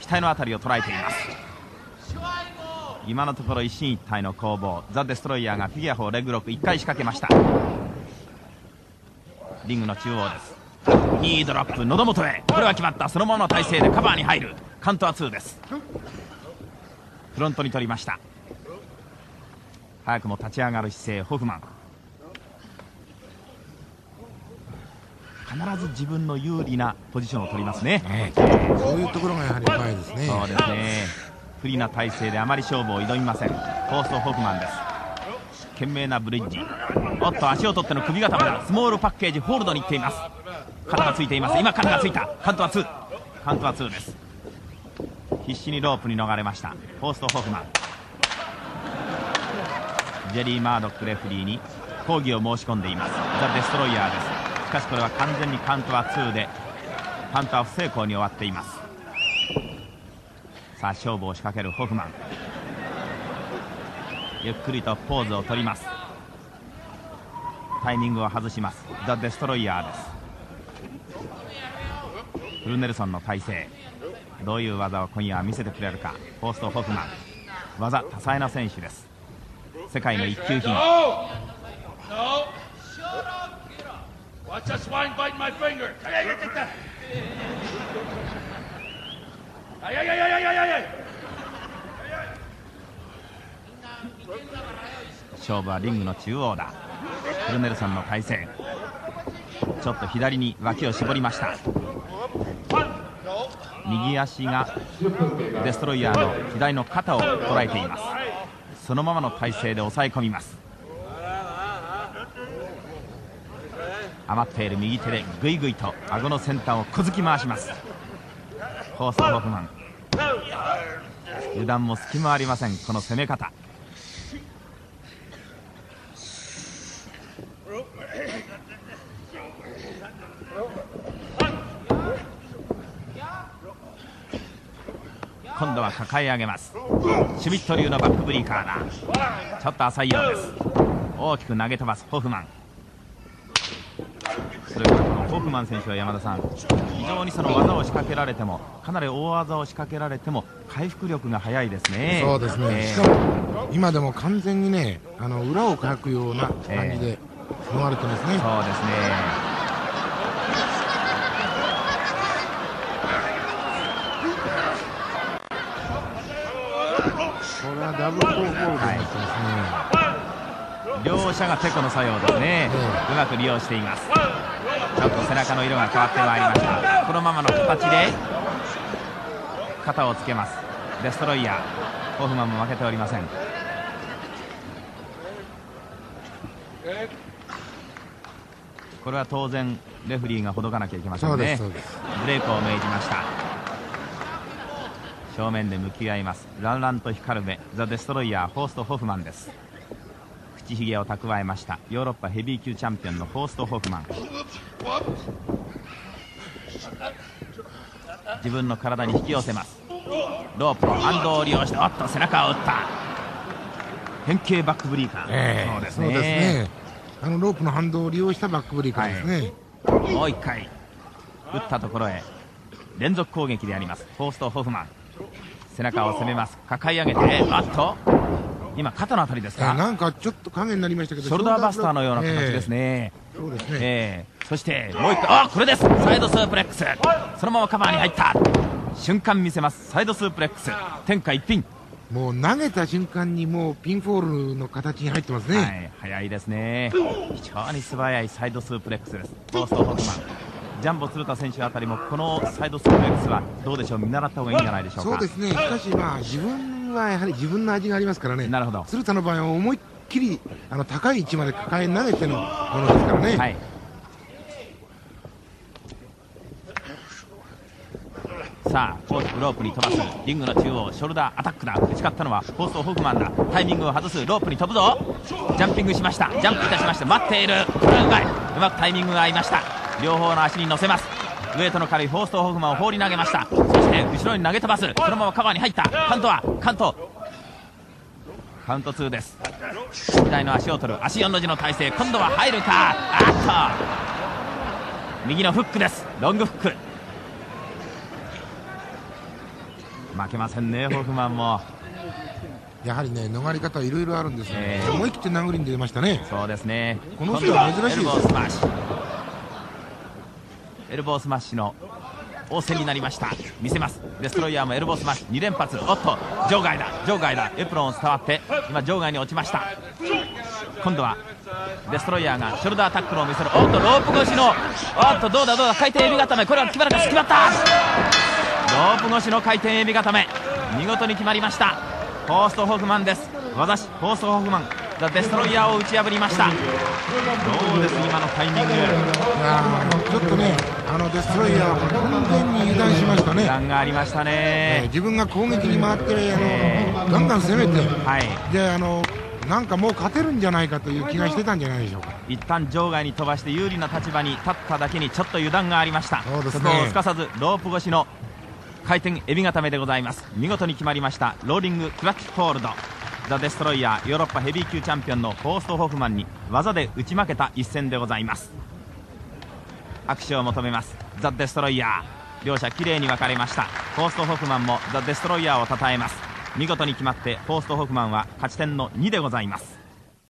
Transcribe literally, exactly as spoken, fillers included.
額のあたりを捉えています。今のところ一進一退の攻防。ザ・デストロイヤーがフィギュアフォーレッグロックいっかい仕掛けました。リングの中央です。ニードロップ喉元へ、これは決まった。そのままの体勢でカバーに入る。カウントはツーです。フロントに取りました。早くも立ち上がる姿勢ホフマン。必ず自分の有利なポジションを取りますね。 ね、えー、そういうところがやはりうまいですね。 そうですね。不利な体勢であまり勝負を挑みません。フォーストホフマンです。懸命なブリッジ。おっと足を取っての首固めだ。スモールパッケージホールドに行っています。肩がついています。今肩がついた。カウントはツー。カウントはツーです。必死にロープに逃れました。フォーストホフマン。ジェリー・マードックレフリーに抗議を申し込んでいます。ザ・デストロイヤーです。しかしこれは完全にカウントはツーでカウントは不成功に終わっています。さあ勝負を仕掛けるホフマン。ゆっくりとポーズを取ります。タイミングを外します。ザ・デストロイヤーです。フルネルソンの体勢、どういう技を今夜は見せてくれるか。フォーストホフマン、技多彩な選手です。世界の一級品。勝負はリングの中央だ。フルネルソンの体勢、ちょっと左に脇を絞りました。右足がデストロイヤーの左の肩を捉えています。そのままの体勢で抑え込みます。余っている右手でグイグイと顎の先端を小突き回します。フォーストホフマン、油断も隙もありません。この攻め方。今度は抱え上げます。シュミット流のバックブリーカーだ。ちょっと浅いようです。大きく投げ飛ばすホフマン。それからこのホフマン選手は山田さん、非常にその技を仕掛けられても、かなり大技を仕掛けられても回復力が早いですね。 そうですね、えー、しかも今でも完全にね、あの裏をかくような感じで逃れてますね。 えー、そうですね。 これはダブルコーゴールドになってますね。 はい、両者がテコの作用ですね、えー、うまく利用しています。ちょっと背中の色が変わってまいりました。このままの形で肩をつけます。デストロイヤー、ホフマンも負けておりません。これは当然レフリーがほどかなきゃいけませんね。ブレイクを命じました。正面で向き合います。ランランと光る目、ザ・デストロイヤー、フォースト・ホフマンです。口ひげを蓄えました。ヨーロッパヘビー級チャンピオンのフォースト・ホフマン。自分の体に引き寄せます。ロープの反動を利用して、おっと背中を打った。変形バックブリーカー、えー、そうですね。そうですね、 あのロープの反動を利用したバックブリーカーですね。 はい、もう一回打ったところへ連続攻撃であります。フォースト・ホフマン、背中を攻めます。抱え上げて、あっと今肩のあたりですか、 えー、なんかちょっと影になりましたけど、 ショルダーバスターのような形ですね。 えー、そうですね、 えー、そしてもう一回、あ、これです。サイドスープレックス、そのままカバーに入った瞬間見せます。サイドスープレックス、天下一品。 もう投げた瞬間にもうピンフォールの形に入ってますね。 はい、早いですね。非常に素早いサイドスープレックスです。フォースト・ホフマン、ジャンボ鶴田選手あたりもこのサイドスープレックスはどうでしょう、見習った方がいいんじゃないでしょうか。 そうですね、しかしまあ自分はやはり自分の味がありますからね。 なるほど。 鶴田の場合は思いっきりあの高い位置まで抱え投げてのものですからね。はい、 さあフォースロープに飛ばす。リングの中央、ショルダーアタックだ。打ち勝ったのはフォースト・ホフマンだ。タイミングを外す。ロープに飛ぶぞ。ジャンピングしました。ジャンプいたしまして待っている。これはうまい。うまくタイミングが合いました。両方の足に乗せます。ウエイトの軽いフォースト・ホフマンを放り投げました。そして後ろに投げ飛ばす。そのままカバーに入った。カウントはカウントカウントツーです。左の足を取る。足よんの字の体勢、今度は入るか。あっと右のフックです。ロングフック。 負けませんね、ホフマンも。 やはりね、逃れ方いろいろあるんですが、 えー、 思い切って殴りに出ましたね。 そうですね。 この人は珍しいです。 エルボースマッシュ、エルボースマッシュの応戦になりました。見せます。デストロイヤーもエルボースマッシュに連発。おっと場外だ、場外だ。エプロンを伝わって今場外に落ちました。今度はデストロイヤーがショルダータックルを見せる。おっとロープ越しの、おっとどうだどうだ、回転エビ固め、これは決まるか。決まった。ロープ越しの回転エビ固め、見事に決まりました。フォーストホフマンです。技師フォーストホフマン、ザ・デストロイヤーを打ち破りました。どうです今のタイミング。いやちょっとね、あのデストロイヤーは完全に油断しましたね。 油断がありましたね、 えー、自分が攻撃に回ってあの、えー、ガンガン攻めて、 はい、 であのなんかもう勝てるんじゃないかという気がしてたんじゃないでしょうか。 一旦場外に飛ばして有利な立場に立っただけにちょっと油断がありました。 そうですね、 そこをすかさずロープ越しの回転エビ固めでございます。見事に決まりました。ローリングクラッチホールド。ザ・デストロイヤー、ヨーロッパヘビー級チャンピオンのフォーストホフマンに技で打ち負けた一戦でございます。拍手を求めますザ・デストロイヤー。両者きれいに分かれました。フォーストホフマンもザ・デストロイヤーを称えます。見事に決まってフォーストホフマンは勝ち点のにでございます。